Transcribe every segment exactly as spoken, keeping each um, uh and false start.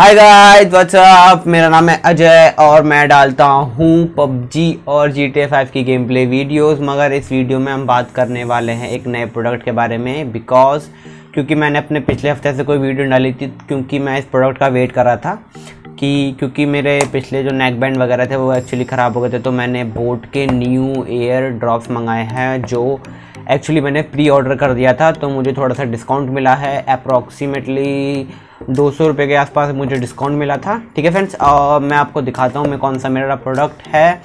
Hi guys what's up, मेरा नाम है अजय और मैं डालता हूँ पबजी और जी टी ए फाइव की गेम प्ले वीडियोज़। मगर इस वीडियो में हम बात करने वाले हैं एक नए प्रोडक्ट के बारे में, बिकॉज क्योंकि मैंने अपने पिछले हफ्ते से कोई वीडियो डाली थी, क्योंकि मैं इस प्रोडक्ट का वेट कर रहा था कि क्योंकि मेरे पिछले जो नेक बैंड वगैरह थे वो एक्चुअली ख़राब हो गए थे। तो मैंने बोट के न्यू एयर ड्रॉप्स मंगाए हैं जो एक्चुअली मैंने प्री ऑर्डर कर दिया था, तो मुझे थोड़ा सा डिस्काउंट मिला है। अप्रॉक्सीमेटली दो सौ रुपये के आसपास मुझे डिस्काउंट मिला था। ठीक है फ्रेंड्स, मैं आपको दिखाता हूँ मैं कौन सा मेरा प्रोडक्ट है।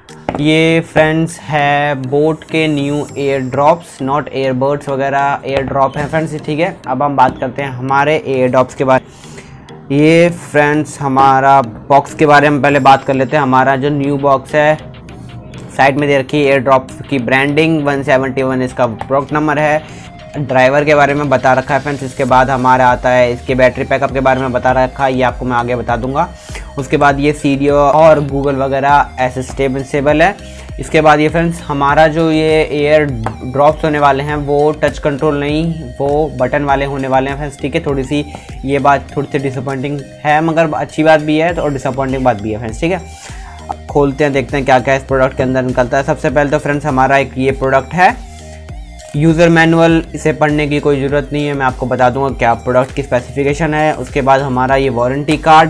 ये फ्रेंड्स है बोट के new air drops, not airbuds वगैरह, एयर ड्रॉप है फ्रेंड्स। ठीक है, अब हम बात करते हैं हमारे एयर ड्रॉप्स के बारे। ये फ्रेंड्स हमारा बॉक्स के बारे में पहले बात कर लेते हैं। हमारा जो न्यू बॉक्स है, साइड में दे रखी है एयर ड्रॉप की ब्रांडिंग, वन सेवेंटी वन इसका प्रोडक्ट नंबर है। ड्राइवर के बारे में बता रखा है फ्रेंड्स। इसके बाद हमारा आता है इसके बैटरी बैकअप के बारे में बता रखा है, ये आपको मैं आगे बता दूंगा। उसके बाद ये सीरियो और गूगल वगैरह ऐसे स्टेबल है। इसके बाद ये फ्रेंड्स हमारा जो ये एयर ड्रॉप्स होने वाले हैं वो टच कंट्रोल नहीं, वो बटन वाले होने वाले हैं फ्रेंड्स। ठीक है, थोड़ी सी ये बात थोड़ी सी डिसअपॉइंटिंग है, मगर अच्छी बात भी है और डिसअपॉइंटिंग बात भी है फ्रेंड्स। ठीक है, अब खोलते हैं, देखते हैं क्या क्या इस प्रोडक्ट के अंदर निकलता है। सबसे पहले तो फ्रेंड्स हमारा एक ये प्रोडक्ट है यूज़र मैनुअल, इसे पढ़ने की कोई ज़रूरत नहीं है, मैं आपको बता दूंगा क्या प्रोडक्ट की स्पेसिफिकेशन है। उसके बाद हमारा ये वारंटी कार्ड,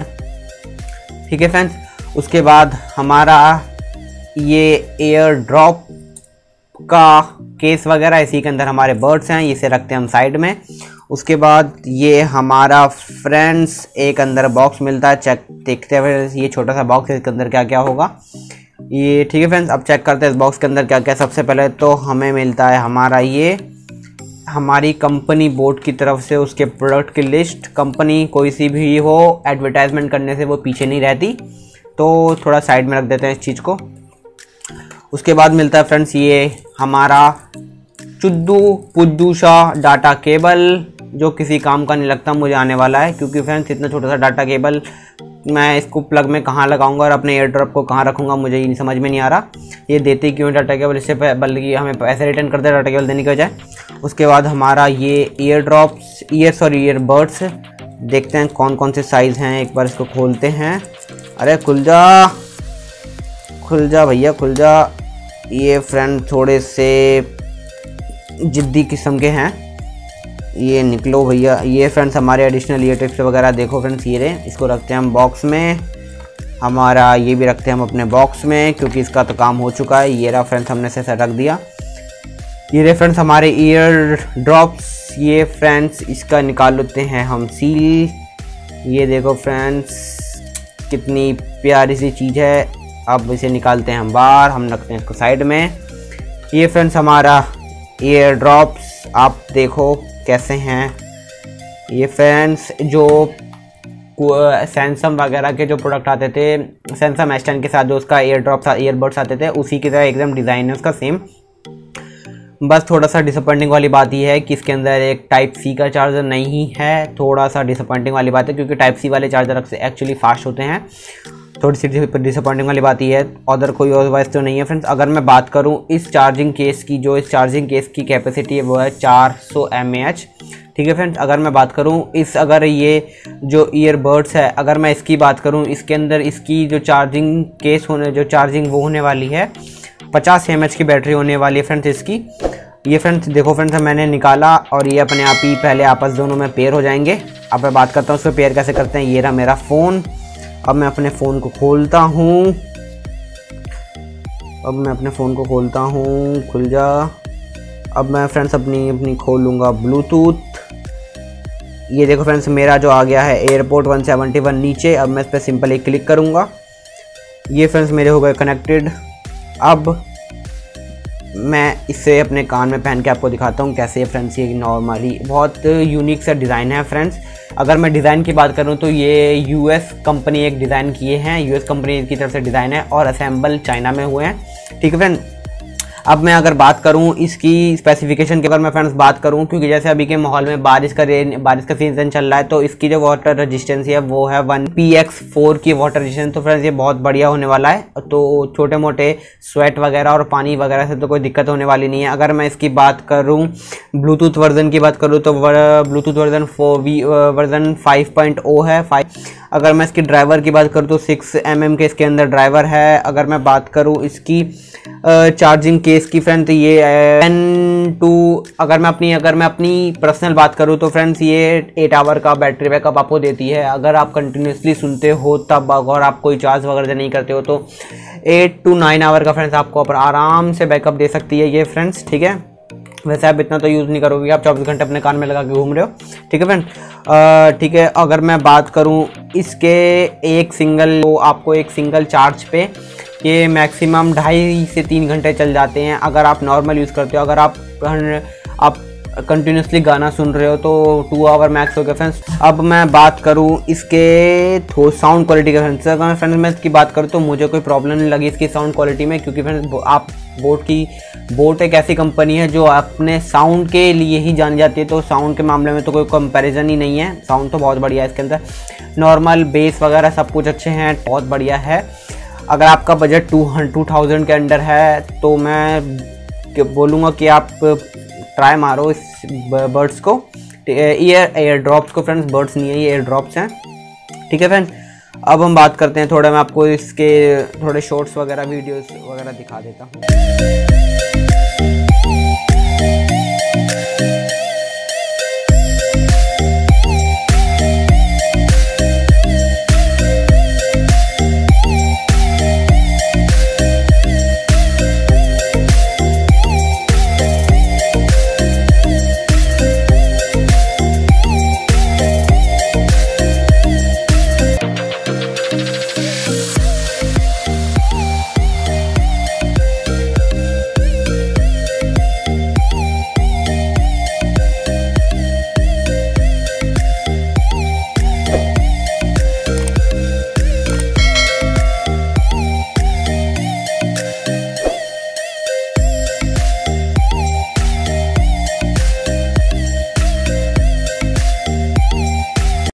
ठीक है फ्रेंड्स। उसके बाद हमारा ये एयर ड्रॉप का केस वगैरह, इसी के अंदर हमारे बर्ड्स हैं, इसे रखते हैं हम साइड में। उसके बाद ये हमारा फ्रेंड्स एक अंदर बॉक्स मिलता है, चेक देखते हैं ये छोटा सा बॉक्स है, इसके अंदर क्या क्या होगा ये। ठीक है फ्रेंड्स, अब चेक करते हैं इस बॉक्स के अंदर क्या क्या। सबसे पहले तो हमें मिलता है हमारा ये हमारी कंपनी बोट की तरफ से उसके प्रोडक्ट की लिस्ट। कंपनी कोई सी भी हो, एडवर्टाइजमेंट करने से वो पीछे नहीं रहती, तो थोड़ा साइड में रख देते हैं इस चीज़ को। उसके बाद मिलता है फ्रेंड्स ये हमारा चुद्दू पुद्दू सा डाटा केबल, जो किसी काम का नहीं लगता मुझे आने वाला है, क्योंकि फ्रेंड्स इतना छोटा सा डाटा केबल मैं इसको प्लग में कहाँ लगाऊंगा और अपने एयर ड्रॉप को कहाँ रखूंगा, मुझे ये समझ में नहीं आ रहा। ये देते क्यों डाटा केबल, इससे बल्कि हमें पैसे रिटर्न करते डाटा केबल देने की बजाय। उसके बाद हमारा ये ear drops ear sorry ear birds, देखते हैं कौन कौन से साइज़ हैं, एक बार इसको खोलते हैं। अरे खुल जा खुल जा भैया खुल जा। ये फ्रेंड थोड़े से जिद्दी किस्म के हैं, ये निकलो भैया। ये फ्रेंड्स हमारे एडिशनल ईयर टिप्स वगैरह देखो फ्रेंड्स, ये रहे, इसको रखते हैं हम बॉक्स में। हमारा ये भी रखते हैं हम अपने बॉक्स में, क्योंकि इसका तो काम हो चुका है। ये रहा फ्रेंड्स, हमने से रख दिया। ये रहे फ्रेंड्स हमारे ईयर ड्रॉप्स। ये फ्रेंड्स इसका निकाल लेते हैं हम सील। ये देखो फ्रेंड्स कितनी प्यारी सी चीज़ है। अब इसे निकालते हैं हम बाहर, हम रखते हैं इसको साइड में। ये फ्रेंड्स हमारा ईयर ड्रॉप्स, आप देखो कैसे हैं ये फ्रेंड्स। जो सैमसंग वगैरह के जो प्रोडक्ट आते थे, सैमसंग एस टेन के साथ जो उसका एयर ड्रॉप्स ईयरबड्स आते थे, उसी की तरह एकदम डिज़ाइन है उसका सेम। बस थोड़ा सा डिसअपॉइंटिंग वाली बात यह है कि इसके अंदर एक टाइप सी का चार्जर नहीं है। थोड़ा सा डिसअपॉइंटिंग वाली बात है, क्योंकि टाइप सी वाले चार्जर एक्चुअली फास्ट होते हैं। थोड़ी सी डिसअपॉइंटिंग वाली बात यह है, अदर कोई और वाइज तो नहीं है फ्रेंड्स। अगर मैं बात करूं इस चार्जिंग केस की, जो इस चार्जिंग केस की कैपेसिटी है वो है चार सौ एम ए एच। ठीक है फ्रेंड्स, अगर मैं बात करूं इस अगर ये जो ईयरबड्स है, अगर मैं इसकी बात करूं, इसके अंदर इसकी जो चार्जिंग केस होने जो चार्जिंग वो होने वाली है पचास एम एच की बैटरी होने वाली है फ्रेंड्स इसकी। ये फ्रेंड्स देखो फ्रेंड्स, मैंने निकाला और ये अपने आप ही पहले आपस दोनों में पेयर हो जाएंगे। अब मैं बात करता हूँ उसको पेयर कैसे करते हैं। ये रहा मेरा फ़ोन। अब मैं अपने फ़ोन को खोलता हूँ अब मैं अपने फ़ोन को खोलता हूँ खुल जा। अब मैं फ्रेंड्स अपनी अपनी खोलूँगा ब्लूटूथ। ये देखो फ्रेंड्स मेरा जो आ गया है एयरपोर्ट वन सेवेंटी वन नीचे। अब मैं इस पर सिंपली क्लिक करूँगा। ये फ्रेंड्स मेरे हो गए कनेक्टेड। अब मैं इसे अपने कान में पहन के आपको दिखाता हूँ कैसे फ्रेंड्स ये नॉर्मली बहुत यूनिक सा डिज़ाइन है फ्रेंड्स। अगर मैं डिज़ाइन की बात करूं तो ये यूएस कंपनी एक डिज़ाइन किए हैं, यूएस कंपनी की तरफ से डिज़ाइन है और असेंबल चाइना में हुए हैं। ठीक है फ्रेंड, अब मैं अगर बात करूं इसकी स्पेसिफिकेशन के बारे में फ्रेंड्स बात करूं, क्योंकि जैसे अभी के माहौल में बारिश का रेन बारिश का सीजन चल रहा है, तो इसकी जो वाटर रेजिस्टेंस है वो है वन पी एक्स फोर की वाटर रेजिस्टेंस। तो फ्रेंड्स ये बहुत बढ़िया होने वाला है, तो छोटे मोटे स्वेट वगैरह और पानी वगैरह से तो कोई दिक्कत होने वाली नहीं है। अगर मैं इसकी बात करूँ ब्लूटूथ वर्जन की बात करूँ तो Bluetooth version four V version five point O है फाइव। अगर मैं इसकी ड्राइवर की बात करूँ तो सिक्स एम एम के इसके अंदर ड्राइवर है। अगर मैं बात करूँ इसकी चार्जिंग केस की फ्रेंड, तो ये टेन टू अगर मैं अपनी अगर मैं अपनी पर्सनल बात करूँ तो फ्रेंड्स ये एट आवर का बैटरी बैकअप आपको देती है। अगर आप कंटिन्यूसली सुनते हो तब, अगर आप कोई चार्ज वगैरह नहीं करते हो तो एट टू नाइन आवर का फ्रेंड्स आपको आराम से बैकअप दे सकती है ये फ्रेंड्स, ठीक है। वैसे आप इतना तो यूज़ नहीं करोगे, आप चौबीस घंटे अपने कान में लगा के घूम रहे हो, ठीक है फ्रेंड, ठीक है। अगर मैं बात करूं इसके एक सिंगल तो आपको एक सिंगल चार्ज पे ये मैक्सिमम ढाई से तीन घंटे चल जाते हैं अगर आप नॉर्मल यूज़ करते हो। अगर आप आप कंटिन्यूसली गाना सुन रहे हो तो टू आवर मैक्स हो गया फ्रेंड्स। अब मैं बात करूं इसके थो साउंड क्वालिटी के फ्रेंड्स, अगर मैं फ्रेंड्स मैं इसकी बात करूं तो मुझे कोई प्रॉब्लम नहीं लगी इसकी साउंड क्वालिटी में, क्योंकि फ्रेंड्स आप बोट की बोट एक ऐसी कंपनी है जो अपने साउंड के लिए ही जानी जाती है, तो साउंड के मामले में तो कोई कंपैरिजन ही नहीं है। साउंड तो बहुत बढ़िया है इसके अंदर, नॉर्मल बेस वगैरह सब कुछ अच्छे हैं, बहुत बढ़िया है। अगर आपका बजट टू टू थाउजेंड के अंडर है तो मैं बोलूँगा कि आप ट्राई मारो इस बर्ड्स को, ईयर एयर ड्रॉप्स को फ्रेंड्स, बर्ड्स नहीं है ये एयर ड्रॉप्स हैं, ठीक है फ्रेंड्स। अब हम बात करते हैं थोड़ा, मैं आपको इसके थोड़े शॉर्ट्स वगैरह वीडियोस वगैरह दिखा देता हूँ।